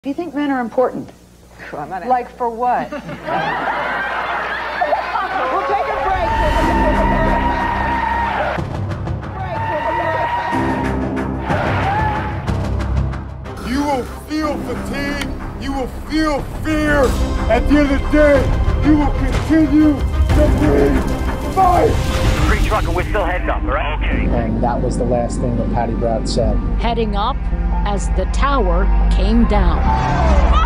Do you think men are important? Like for what? We'll take a break. You will feel fatigue. You will feel fear. At the end of the day, you will continue to breathe. Fight! Free trucker, we're still heading up, all right? Okay. And that was the last thing that Patty Brown said. Heading up as the tower came down.